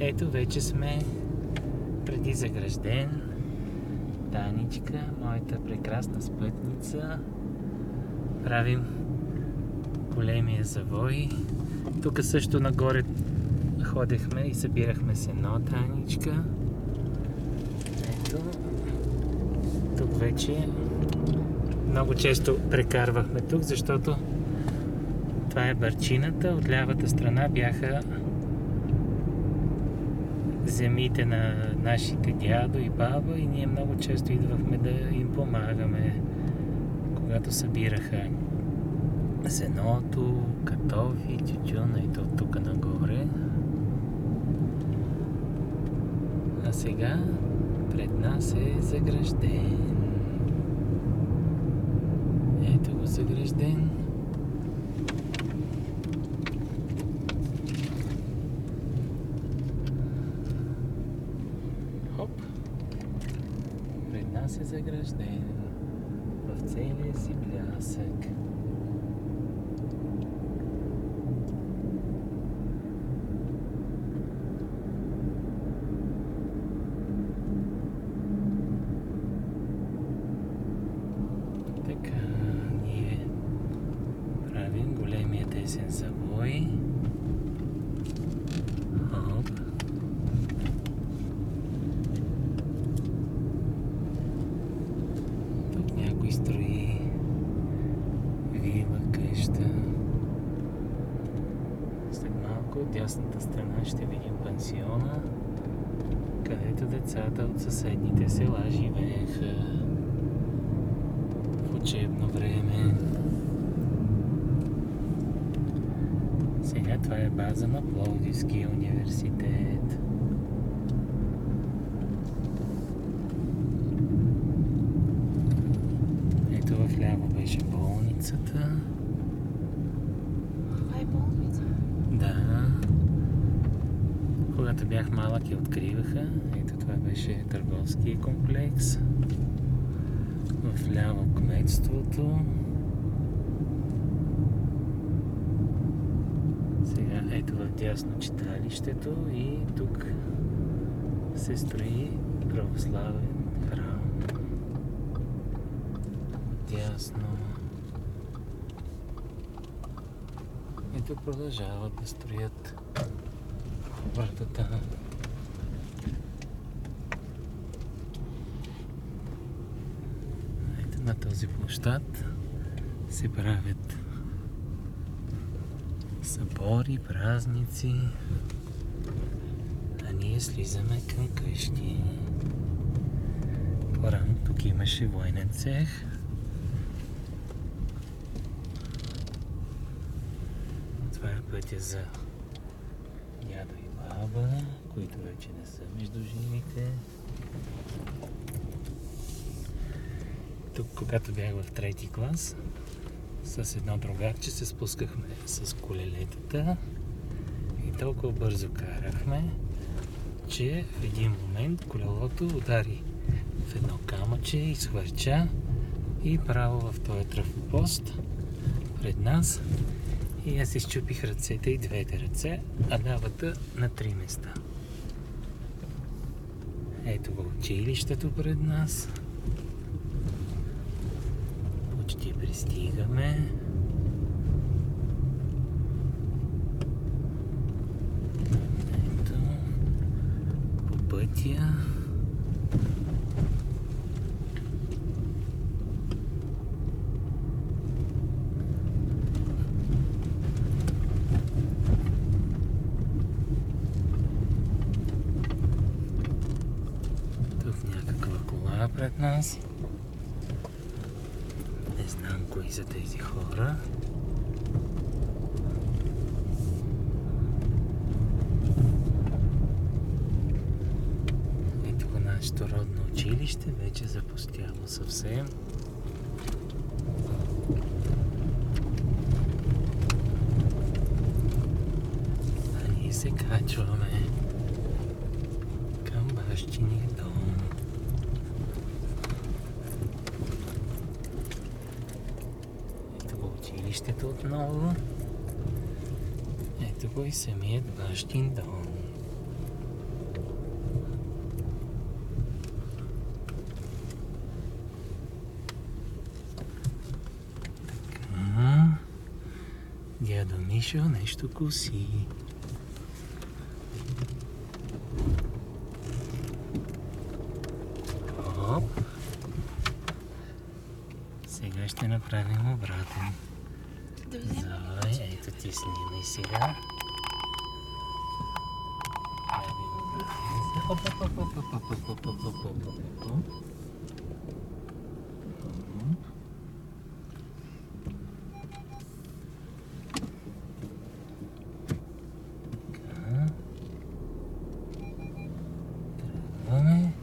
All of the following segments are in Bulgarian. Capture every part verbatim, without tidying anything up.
Ето вече сме преди Загражден. Таничка, моята прекрасна спътница. Правим големия завой. Тук също нагоре ходехме и събирахме сено, Таничка. Ето. Тук вече много често прекарвахме тук, защото това е Бърчината. От лявата страна бяха земите на нашите дядо и баба и ние много често идвахме да им помагаме, когато събираха сеното, картофи, тютюн и то тук нагоре. А сега пред нас е Загражден. Ето го Загражден. Хоп! Пред нас е Загражден в целия си блясък. Така, ние правим големия тесен завой. Хоп. Тук някой строи вила, къща. След малко от дясната страна ще видим пансиона, където децата от съседните села живееха в учебно време. Сега това е база на Пловдивския университет. Ето в ляво беше болницата. Това е болница? Да. Когато бях малък я откриваха. Ето това беше търговския комплекс. В ляво кметството. Сега ето в дясно читалището и тук се строи православен храм. Дясно. Ето продължават да строят вратата. Ето на този площад се правят събори, празници, а ние слизаме към къщи. По-рано тук имаше военен цех. Това е пътя за дядо и баба, които вече не са между живите. Тук, когато бях в трети клас, с едно другарче се спускахме с колелетата и толкова бързо карахме, че в един момент колелото удари в едно камъче и схвърча и право в този трафопост пред нас и аз изчупих ръцете и двете ръце, а лявата на три места. Ето го училището пред нас. Почти пристигаме. Ето, по пътя. Тук някаква кола пред нас. Не знам кои са тези хора. Ето го нашето родно училище, вече запустяло съвсем. А ние се качваме към бащиния дом. Училището отново. Ето го и самият бащин дом. Мишо нещо коси. Оп. Сега ще направим обратен. Зой, ето ти снимай сега. Оп, оп, оп, оп, оп, оп, оп, оп, оп, оп, оп, оп. Тръгваме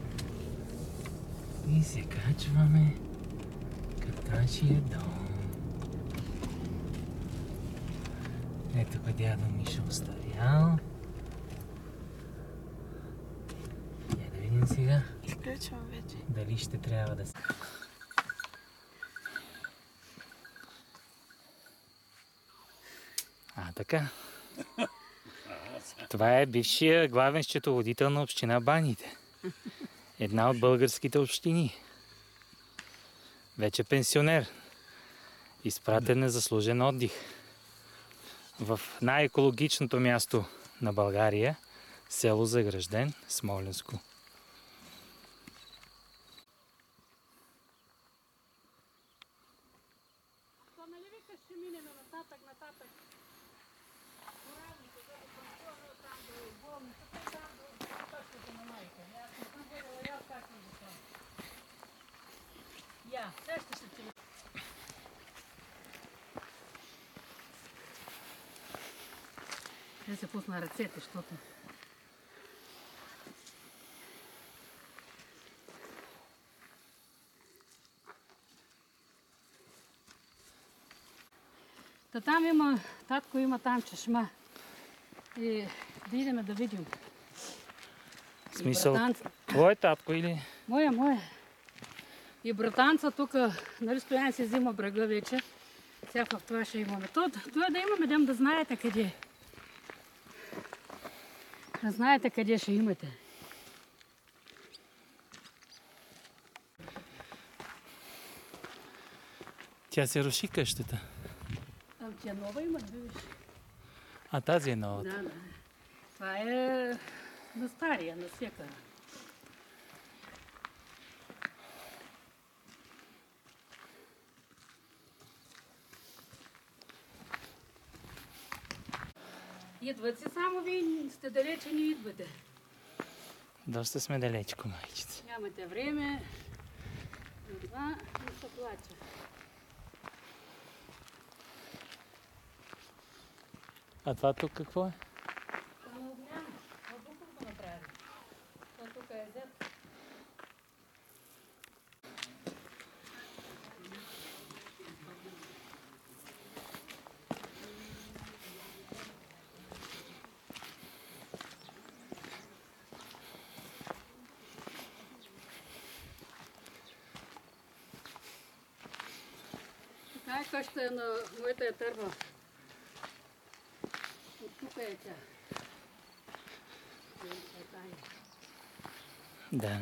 и се качваме към нашия дом. Ето го дядо Мишо остарял. Я да видим сега. Изключвам вече. Дали ще трябва да се... А, така. Това е бившия главен счетоводител на община Баните. Една от българските общини. Вече пенсионер. Изпратен на заслужен отдих. В най-екологичното място на България, село Загражден, Смолянско. То нали викаш, ще минем нататък, нататък. Поравните, за да контролно там до болницата, там до точката на майка. Аз не съм бъдала, я как не го съм. Я, сещаш се ти. Я се пусна ръцете, защото... Та там има, татко има там чешма. И да идем да видим. В смисъл, твой татко или? Моя, моя. И братанца тук, нали Стоян си взима брега вече. Сега в това ще имаме. То, то е да имаме, дем да знаете къде. Да знаете къде ще имате. Тя се руши къщата. Там тя нова има, да виж. А тази е новата. Да, да. Това е на стария, на сека. Идват си, само вие сте далече, не идвате. Доста сме далечко, майчица. Нямате време. Това не се плача. А това тук какво е? Само огняна. От Буков го направи. То тук е зет. Така е къща на моята е търва. От тук е тя. Да.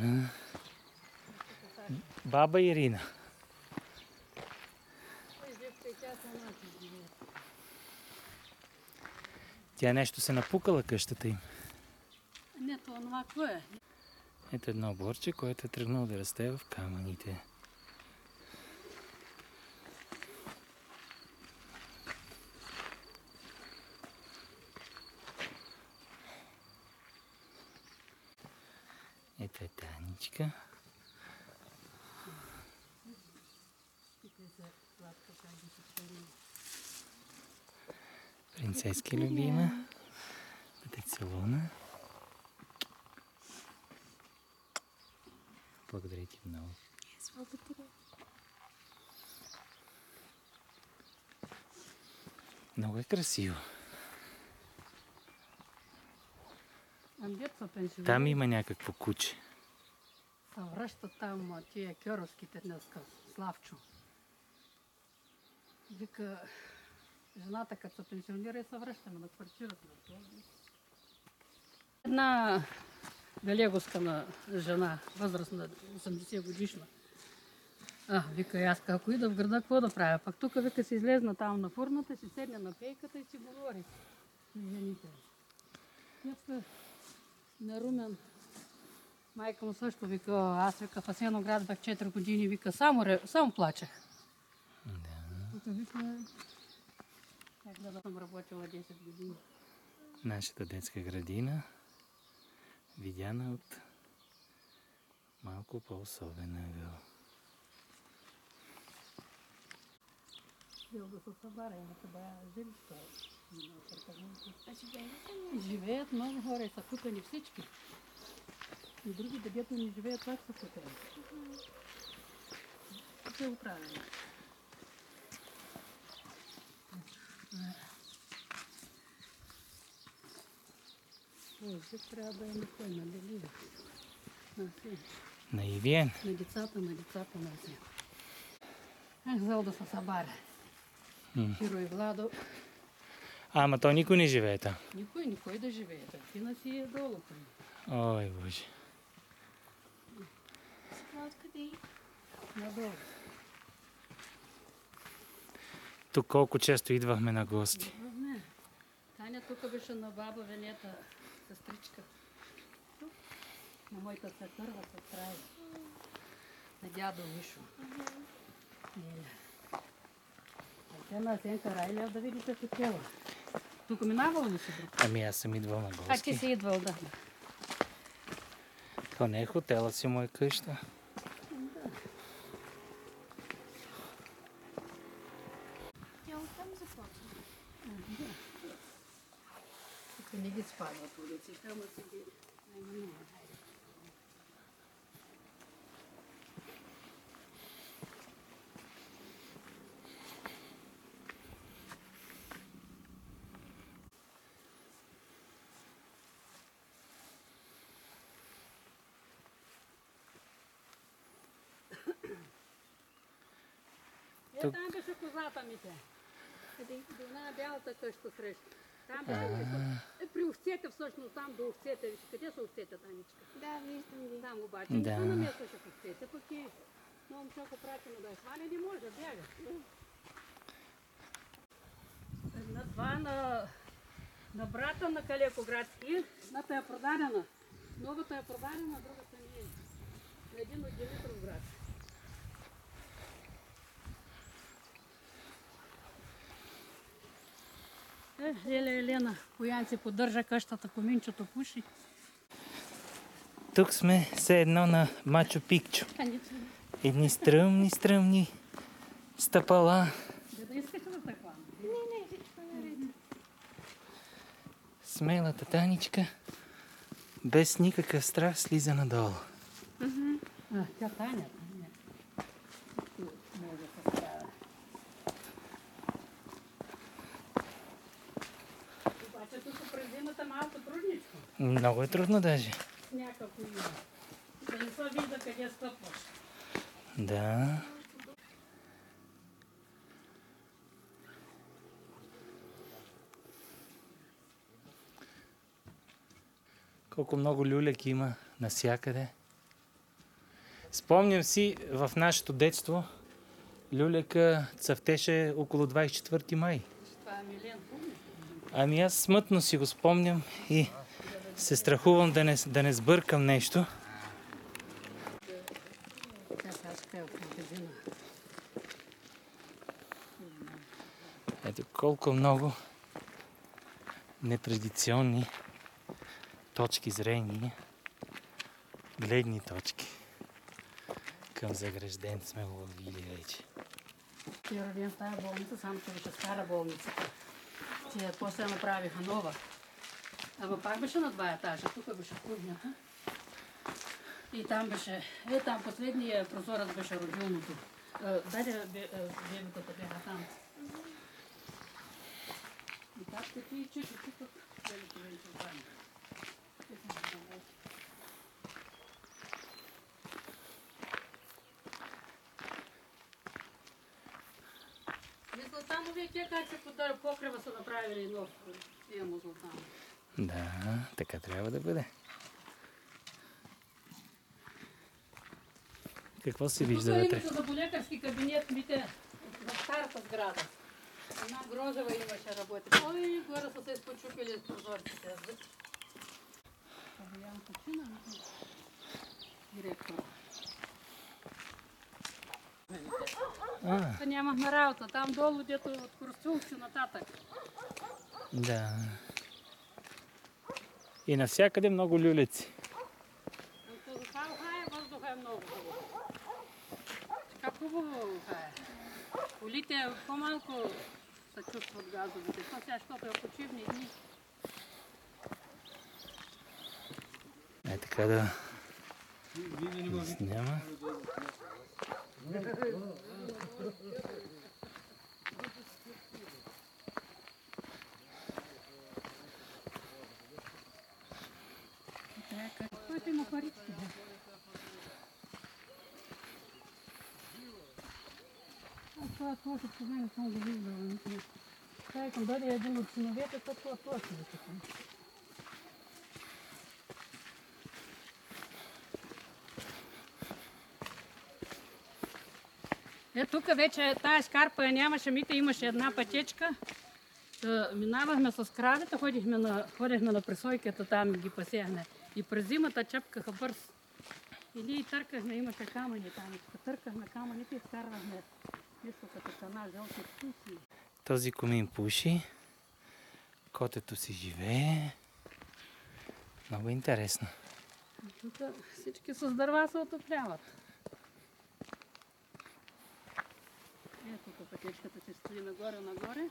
Баба Ирина. Тя нещо се напукала къщата им. Не, това какво е? Ето едно борче, което е тръгнало да расте в камъните. Ето е Таничка. Принцески любима. Да те целуна. Благодаря ти много. Много е красиво. Там има някакво куче. Се връщат там тия кьоровските днеска, Славчо. Вика, жената като се пенсионира и се връщаме на квартирата. Една галегоска на жена, възрастна осемдесет годишна. А, вика, аз ако ида в града, какво да правя? Пак тук, вика, си излезна там на фурната, си седне на пейката и си говори с жените. Днеска на Румен, майка му също вика, аз вика в Асеноград бях четири години, вика, само, само плачех. Да. Тук вика, как да съм работила десет години. Нашата детска градина, видяна от малко по-особен ъгъл. Бил да се събара, имате бая жилища. А живеят ли? Живеят много хора и са купени всички. И други, дето не живеят, пак са купени. Тук е управено. Ой, тук трябва да е никой, нали? На все. На Ивиен. На децата, на децата, на все. Ах, зал да се събаря. Хиро и Владо. Ама то никой не живее там. Никой, никой да живее. Тина си е долу. Ой, боже. Сега откъде? Надолу. Тук колко често идвахме на гости. Не. Таня тук беше на баба Венета, сестричка. Тук. На моята сестърва, сестра е. На дядо Мишо. Неля. А те на Сенка Райля да видите хотела. Тук минавал ли си друг? Ами аз съм идвал на А ти гости. си идвал, да. То не е хотела си моя къща. Тя оттам започва. Тук не ги спадват улиците, ама си ги наименуват. Е, Тук- там беше козата ми те. Къде? До една бялата къща срещу. Там беше е, при овцете всъщност, там до овцете. Виж, къде са овцете, Таничка? Да, виждам ги. Там обаче Да. не се намесваше в овцете, пък и много момче пратено да я хване, не може да бяга. На това на, на брата на Калекоградски, едната е продадена. Новата е продадена, другата не е. На един от Димитров град. Е, Еля Елена, Боян си поддържа къщата, коминчето пуши. Тук сме все едно на Мачу Пикчу. Едни стръмни, стръмни стъпала. Да, да искаш да те хвана. Не, не, всичко е наред. Смелата Таничка без никакъв страх слиза надолу. А, тя Таня, Таня. Може да се справя. Обаче тук през зимата малко трудничко. Много е трудно даже. Някакво има. Да не се вижда къде стъпваш. Да. Колко много люляки има навсякъде. Спомням си, в нашето детство люляка цъфтеше около двадесет и четвърти май. Това е Милен, помниш? Ами аз смътно си го спомням и се страхувам да не, да не сбъркам нещо. Тя кашка е от магазина. Ето колко много нетрадиционни точки зрения, гледни точки към Загражден сме уловили вече. Ти роден в тази болница, само че беше стара болница. Тия после направиха нова. Ама пак беше на два етажа, тук беше кухнята. И там беше, е там последния прозорец беше родилното. Даде бебетата бяха там. И так такива чеши тук, бебето вече останали. Златановия те как се поддържа покрива са направили нов. Имamo Златанов. Да, така трябва да бъде. Какво се вижда Тук вътре? имаше зъболекарски кабинет, вите, в старата сграда. Една грозева имаше работи. Ой, горе са се изпочупили прозорците. Боян Кучина, директора. А, Та нямахме работа. Там долу, дето от Крустюлци нататък. да. И навсякъде много люлеци. Това ухае, въздуха е много хубаво. Така хубаво ухае. Колите по-малко се чувстват газовите. Това сега, защото е почивни дни. Е така да сняма. Който има парички. Това точно по мен съм го виждала. Сега към дойде един от синовете, то това точно е така. Е, тук вече тая скарпа я нямаше, мите имаше една пътечка. Та, минавахме с кравите, ходихме на, ходихме на пресойката там и ги пасяхме. И през зимата чепкаха бърз. И ние търкахме, имаше камъни там. И търкахме камъните и вкарвахме нещо като цена, жълти пуси. Този комин пуши. Котето си живее. Много интересно. Тук всички с дърва се отопляват. Ето тук пътечката се стои нагоре-нагоре.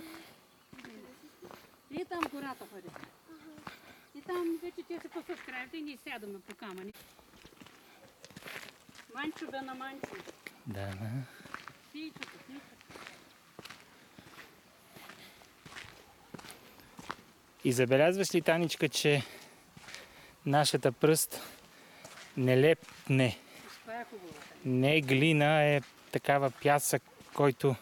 И там гората ходи. И там вече те се пасат краите и ние сядаме по камъни. Манчо бе на манчо. Да, да. Сийчето, сийчето. И забелязваш ли, Таничка, че нашата пръст не лепне, Това е хубаво. не е глина, е такава пясък, който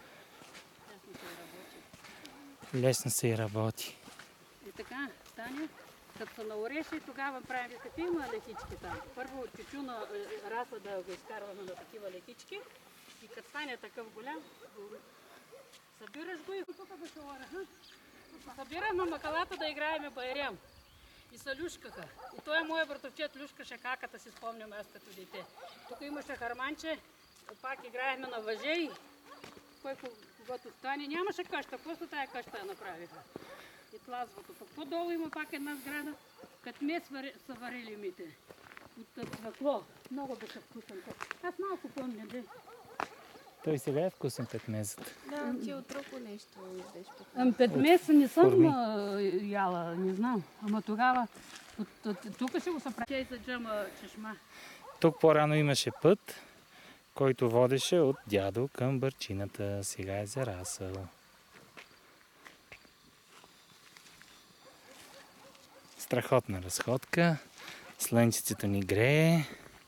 Лесно се и работи. лесно се и работи. И така, Таня, като се наореше, тогава правим какви има лехички там. Първо чучуна е, раса да го изкарваме на такива лехички. И като стане такъв голям, го събираш го и тук беше ореха. Събирахме макалата да играеме байрям. И се люшкаха. И той моят братовчет люшкаше каката, си спомням аз като дете. Тук имаше харманче, пак играехме на въже и кой когато стане, нямаше къща, просто тая къща я направиха. И тлазвото. Пък по-долу има пак една сграда, като ме са варили мите. От цвекло. Много беше вкусен. Аз малко помня, де. Той сега е вкусен петмезът. Да, ти от друго нещо идеш. Ами петмеса не съм форми. а, яла, не знам. Ама тогава, от, от, тук ще го се прави. Чей за джама чешма. Тук по-рано имаше път, който водеше от дядо към бърчината. Сега е зарасъл. Страхотна разходка. Слънчицето ни грее.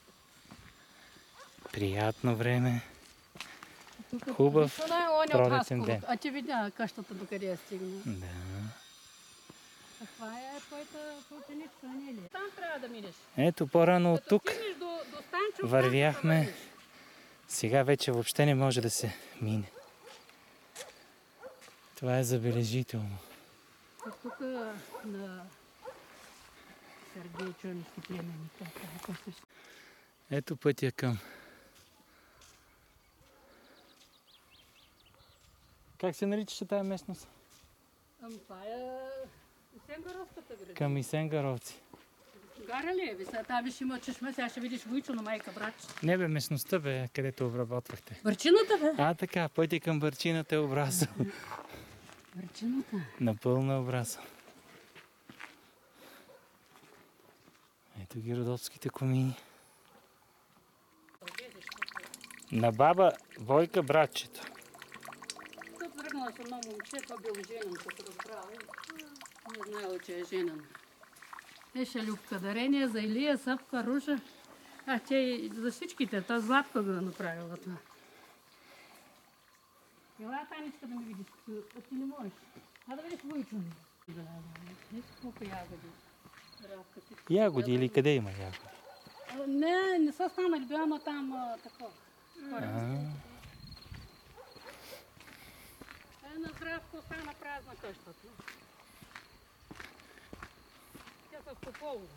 Приятно време. Хубав пролетен ден. А ти видя къщата докъде е стигнал. Да. А това е твоята ученичка, не ли? Там трябва да минеш. Ето по-рано от Като тук стигнеш до, до Станчо, вървяхме. там ще вървиш. Сега вече въобще не може да се мине. Това е забележително. А тук на Сергей Чойнски племени. Ето пътя към... Как се наричаше тая местност? Ами това е Сенгаровската града. Към Исенгаровци. Гара ли е? Ви сега там виж има чешма, сега ще видиш Войчо на майка братче. Не бе, местността бе, където обработвахте. Бърчината бе? А, така, пътя към Бърчината е образъл. Бърчината. Напълно е образъл. Ето ги родопските комини. На баба Войка братчето. Тук тръгнала с едно момче, това бил женен, като разбрала. Не знаела, че е женен. Еше Любка дарение за Илия, Съпка, Руша. А, че и за всичките. Та Златка го е направила това. Ела, Таничка, да ми видиш. А ти не можеш. А да видиш Войчо ми. Да, да. Виж колко ягоди. Равка, ти- Ягоди или къде има ягоди? А, Не, не са станали двама там а, такова. А, Е, на Здравко стана празна къщата. Тя са в Тополово.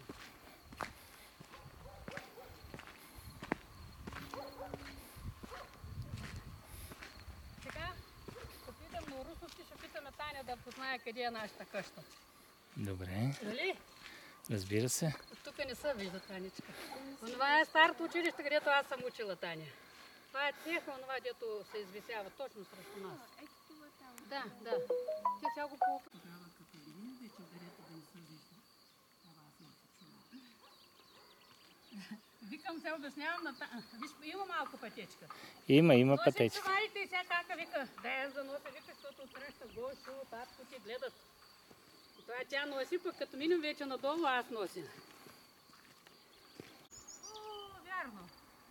Сега, ще питам на русовски, ще питаме Таня да познае къде е нашата къща. добре. Нали? Разбира се. Тук не се вижда, Танечка. Това е старото училище, където аз съм учила, Таня. Това е цеха, онова, дето се извисява точно срещу нас. Ето това там. Да, да. Ти сега го по... Тогава като видим вече дърето да не се вижда. Това аз не се чувам. Викам се, обяснявам на Таня. Виж, има малко пътечка. Има, има Носи пътечка. чувалите и сега кака вика. Да я занося, вика, защото среща гошо, татко ти гледат. И това тя носи, пък като минем вече надолу, аз нося. О, вярно.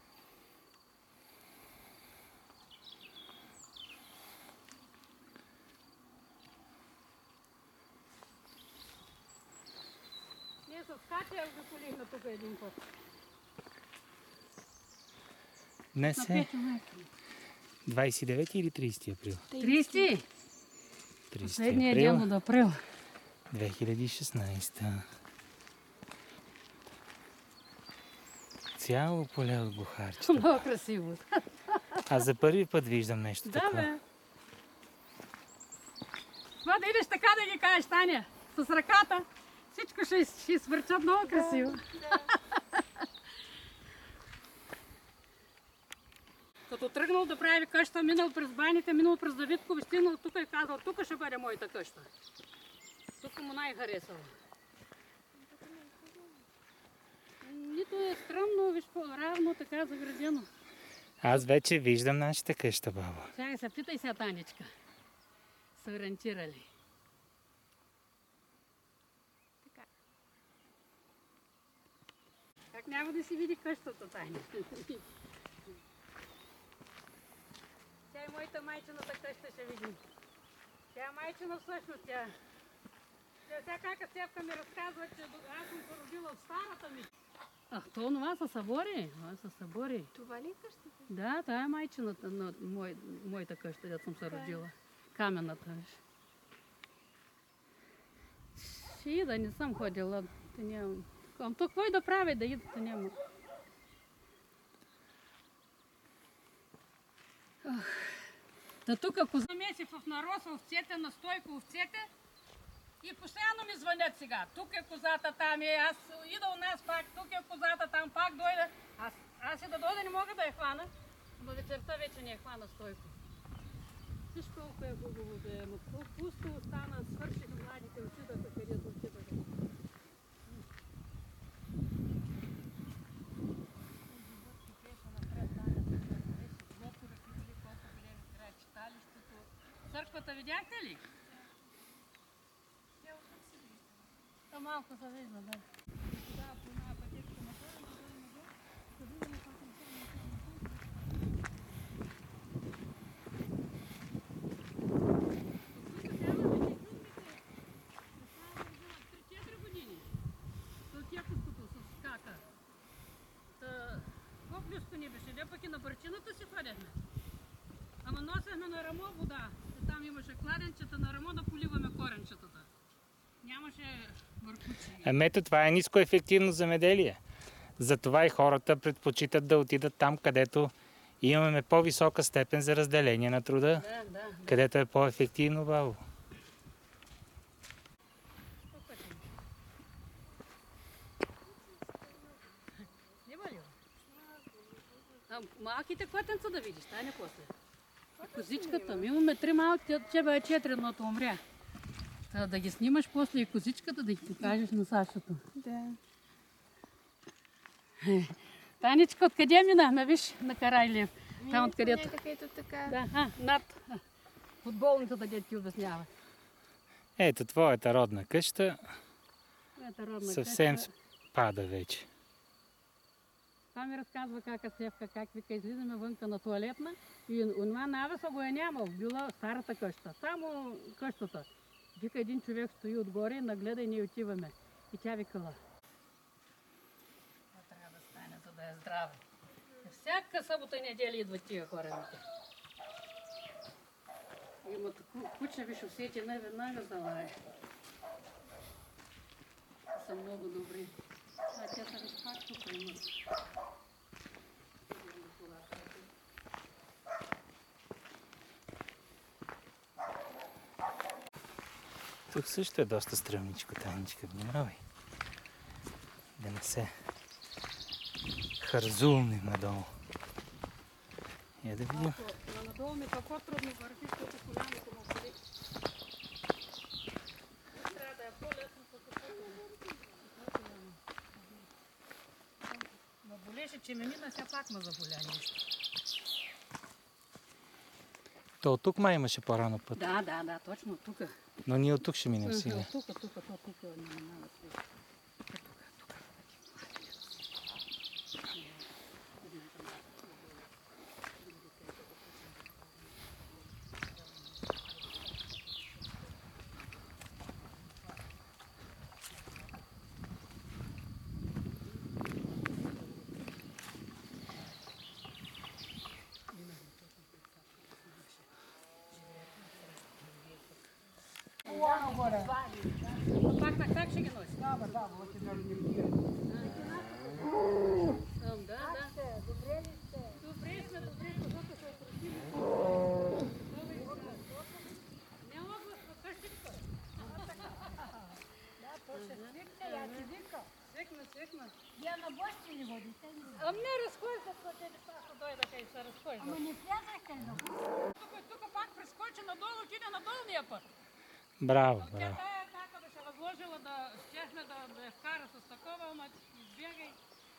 Ние с Катя заполихме тук един път. Днес На е пет човека. двадесет и девети или тридесети април? тридесети. тридесети Последния ден април от април. две хиляди и шестнадесета. Цяло поле от бухарчета. Много красиво. Аз за първи път виждам нещо Да, такова. бе. Това да идеш така да ги кажеш, Таня, с ръката, всичко ще, ще свърчат много красиво. Да. Като тръгнал да прави къща, минал през баните, минал през Давидково, стигнал тук и казал, тук ще бъде моята къща. Тук му най-харесало. Нито е стръмно, виж по-равно, така заградено. Аз вече виждам нашата къща, баба. Сега се питай сега, Танечка. Са ориентирали. Така. Как няма да си види къщата, Таня? Тя и моята майчината къща ще видим. Тя е майчина всъщност, тя. Тя сега кака Стевка ми разказва, че аз съм се родила от старата ми. А, то това са събори. Това са събори. Това ли е къщата? Да, това е майчината на мой, моята къща, където съм се родила. Каменната. Ще ида, не съм ходила. Те нямам. Ам то какво и да прави, да ида, те няма. Та тук ако замеси в нароз овцете, на стойко овцете и постоянно ми звънят сега. Тук е козата, там е, аз ида у нас пак, тук е козата, там пак дойде. Аз, аз и да дойда не мога да я хвана, но вечерта вече не я хвана стойко. Виж колко е хубаво да е, но колко пусто остана, свършиха младите, отидаха където отидаха. Църквата видяхте ли? Та малко се вижда, да. Тогава по една пътечка нагоре, нагоре, нагоре, да видим как съм се Тук сядаме и чудните. Това е родила три-четири години. С отекоското, с кака. Та, по-близко не беше, не пък и на бърчината си ходехме. Ама носехме на рамо вода. И там имаше кладенчета на рамо да поливаме коренчетата. Нямаше върхучи. Ами ето, това е нискоефективно земеделие. Затова и хората предпочитат да отидат там, където имаме по-висока степен за разделение на труда. Да, да, да. Където е по-ефективно, бабо. Има ли? А, малките котенца да видиш, тая не после. Козичката, ми имаме три малки, тебе е четири, едното умря. Та да ги снимаш после и козичката, да ги покажеш на Сашото. Да. Танечка, откъде минахме, виж, на Карайлиев? Там Ми, откъдето. поне така, ето така. Да, а, над а, футболницата, дето ти обяснява. Ето, твоята родна къща Ето родна съвсем къща. спада вече. Това ми разказва кака Стевка, как вика, излизаме вънка на туалетна и онова навеса го е нямал, била старата къща. Само къщата. Вика, един човек стои отгоре, нагледа и ние отиваме. И тя викала. Това трябва да стане, за е здраве. Всяка събота и неделя идват тия хора. Имат куче, виж, усети не веднага залае. Са много добри. А те са виж пак тук имат. Тук също е доста стръмничко, Таничка, внимавай. Да не се хързулнем надолу. Я да видим. Но надолу ми какво трудно върви, защото коляното му боли. Трябва да е по-лесно, защото ме болеше, че ме мина, сега пак ме заболя нещо. То от тук май имаше по-рано път. Да, да, да, точно тук. Но ние от тук ще минем сега. Тук, тук, тук, тук не минава след. Пак на как ще ги носи? Да, бе, да, бе, ще даже не видя. Да, да. Добре ли сте? Добре сме, добре, защото се отпросили. Няма го къщичка. Да, то ще свикне, я ти вика. Свикна, свикна. Я на гости ли водите? А не разхождат, като те децата дойдаха и се разхождат. Ама не влязахте ли? Тук, тук пак прескочи надолу, отиде на долния път. Браво, Тя браво. тая кака беше възложила да щехме да я вкара с такова, ама избягай.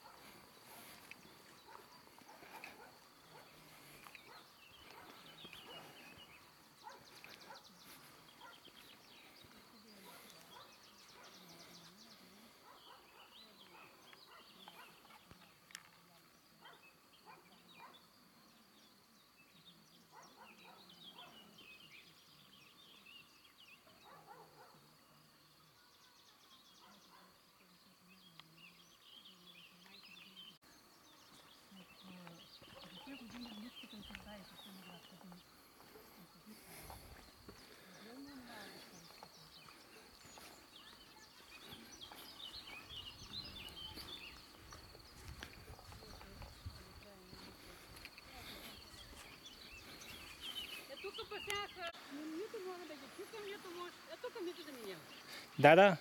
Тук пасяха, нито мога да ги чукам, нито може, е тук нито да минем. Да, да.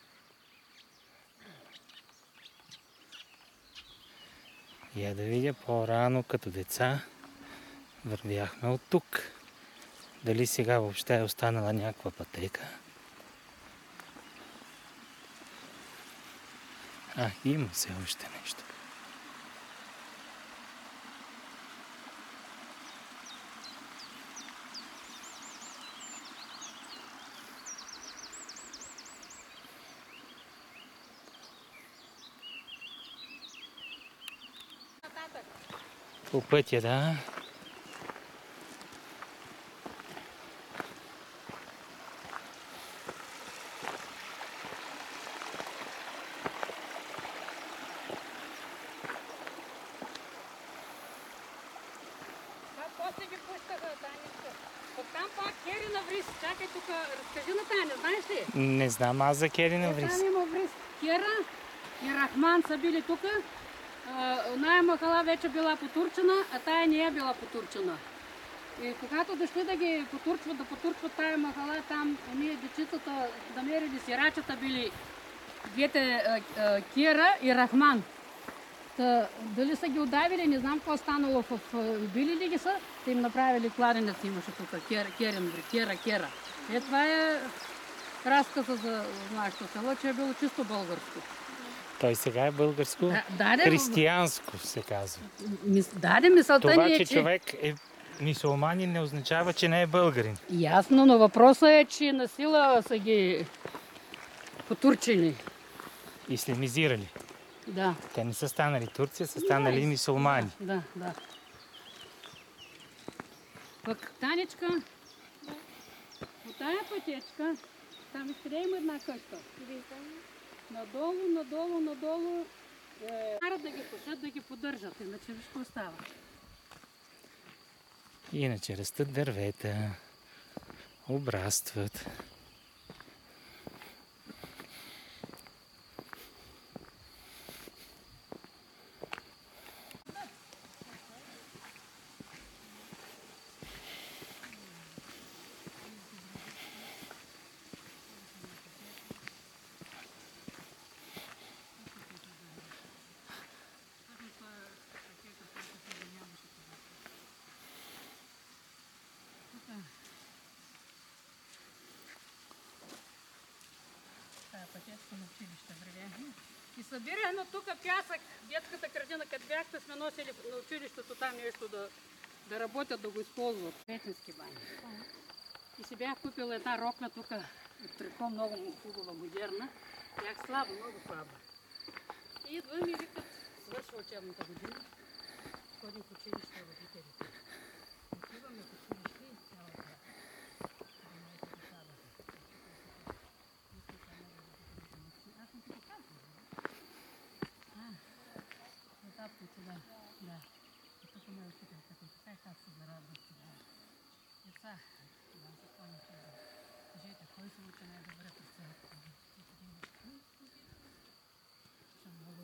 Я да видя по-рано като деца вървяхме от тук. Дали сега въобще е останала някаква пътека? А, има все още нещо. По пътя, да. После ги пускаха, Таничка. Оттам пак Керина вриз. Чакай тук, разкажи на Таня, знаеш ли? Не знам аз за Керина вриз. Там има вриз. Кера и Рахман са били тук. Оная махала вече била потурчена, а тая не е била потурчена. И когато дошли да ги потурчват, да потурчват тая махала, там уния дечицата, намерили сирачата били двете Кера и Рахман. Та, дали са ги удавили, не знам какво станало, в, в, били ли ги са, те им направили кладенец, имаше тук, кер, керен, кера, кера. Е, това е разказа за нашето село, че е било чисто българско. Той сега е българско, Да, даде, християнско се казва. Мис, даде мисълта Това, ни е, че че... човек е мюсюлманин, не означава, че не е българин. Ясно, но въпросът е, че на сила са ги потурчили. Ислямизирали. Да. Те не са станали турци, са станали мюсюлмани. Да, да. Пък Танечка, по тая пътечка, там къде има една къща. Виждам. Надолу, надолу, надолу. Е, карат да ги пушат, да ги поддържат. иначе виж какво става. Иначе растат дървета, обрастват. Пътечко на училище време. И събирахме тук пясък. Детската градина, като бяхте, сме носили на училището там нещо да, да работят, да го използват. Петински бани. И си бях купила една рокля тук, от трико, много хубава, модерна. Бях слаба, много слаба. И идвам и викат, свършва учебната година. Ходим в училище родителите. Отиваме в училище и цялата. Тапките, да, да. И тук ме учителя, като така и как се зарадва сега. Деца, да, запомня, че да. Кажете, кой се учи най-добре през цялата година? Ще много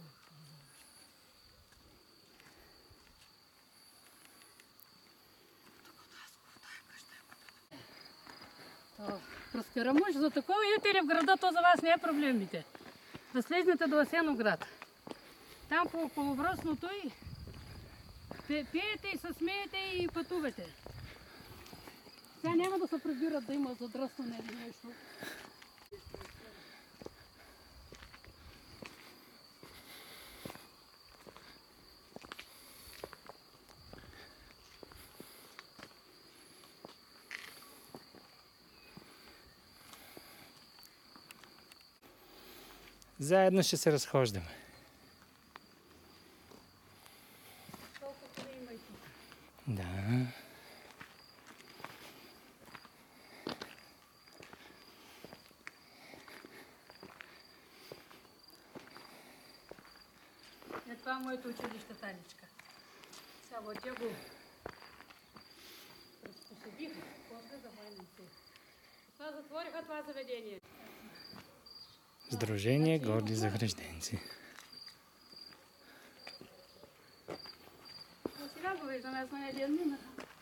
през Карамуш, за такова идете ли в града, то за вас не е проблемите. Да слезнете до Асеноград. Там по околовръстното и пеете и се смеете и пътувате. Сега няма да се прибират да има задръстване или нещо. Заедно ще се разхождаме. Да. Е, това е моето училище, Танечка. Сега вот я го приспособиха, после за войните. Това затвориха това заведение. Сдружение горди загражденци. Но сега го виждаме, аз на един минах.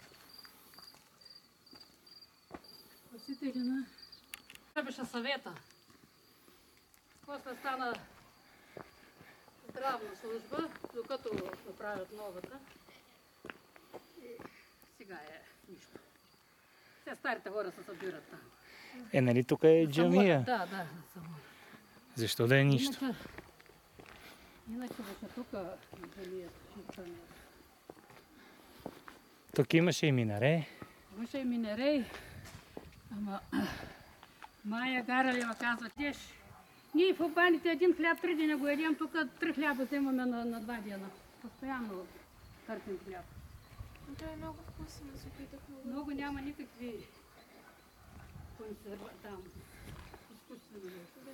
Посетили на... Това беше съвета. После стана здравна служба, докато направят новата. И сега е нищо. Сега старите хора се събират там. Е, нали тук е джамия? Да, да, само. Защо да е нищо? Иначе, иначе беше тук джамията. Тук имаше и минаре. Имаше и минерей. Ама Майя Гаралева казва, теш, ние в баните един хляб три дена го едем, тук три хляба вземаме на, на два дена. Постоянно търсим хляб. Но той е много вкусно, се опитах много. Много няма никакви консерва там. Изкуствени неща.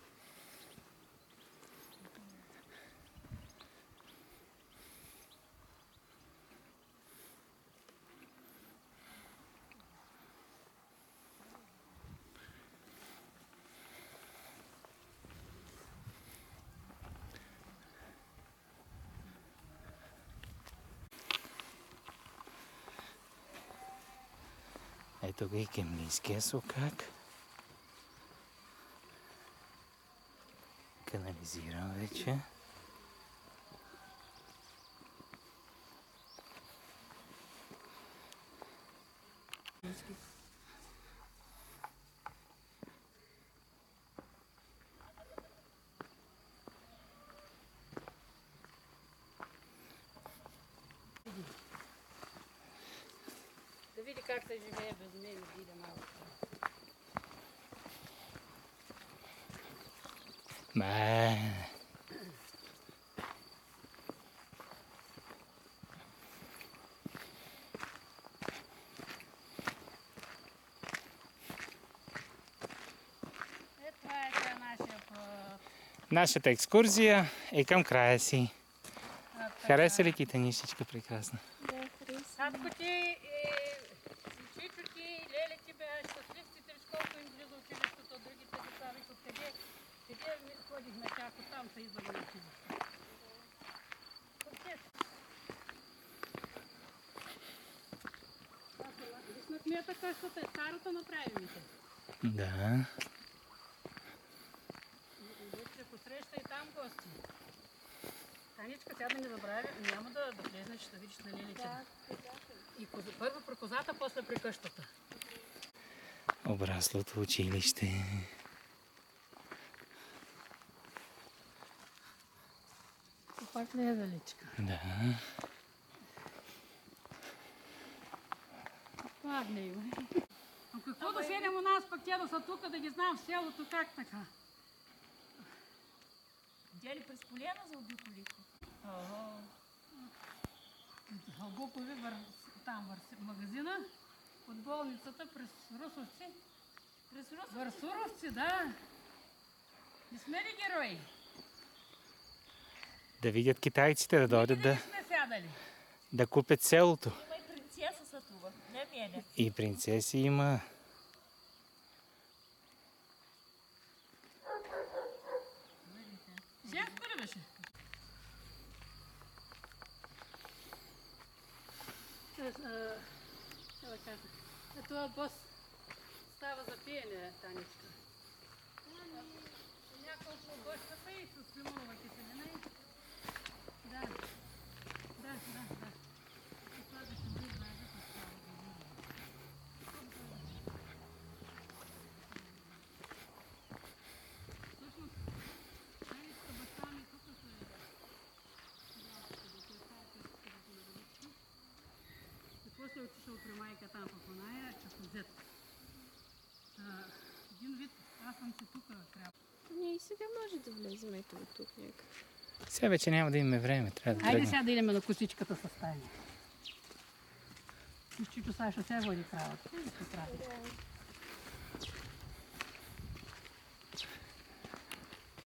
Ето го и Кемлийския сокак. Канализиран вече. Да види как се живее без мен, види малко. Ме. Е, това е сега нашия път. Нашата екскурзия е към края си. Ако Хареса ли ти тенисичка прекрасна? Да, харесва. Татко ти и Чичо ти и Леле ти бяха щастливци, колко им близо училището, другите деца викат къде, къде ми ходихме тяко там са идвали на училище. Висна къщата е старото направените. Да. Вече посреща и там гости. Таничка, тя да не забравя, няма да, да влезнеш, да видиш на Лелите. Да, И коза, първо при козата, после при къщата. Обраслото училище. Пак не е далечка. Да. Пак не е. А какво да седем у нас, пък тя да са тук, да ги знам в селото, как така? Дели през колена за обиколиха. От Букови вър... там вър... магазина, от болницата през Русовци. През Русов? Върсуровци, да. Не сме ли герои? Да видят китайците, да дойдат Никъде да, не сме сядали. да купят селото. Има и принцеса са това. Не мене. И принцеси има. Женско ли беше? Това бос става за пиене, Таничка. Няколко босчета и с лимонова киселина. Да, да, да, да. Това да се би знаете, че става за лимонова. Всъщност, Таничка баща ми тук се е. И после отишъл при майка там в оная, чакозет. Един вид, аз съм си тук трябва. Ние и сега може да влезем ето от тук някак. Сега вече няма да имаме време, трябва да Айде тръгнем. сега да идем на косичката със стане. Чичо сега ще се води кравата. Какво прави?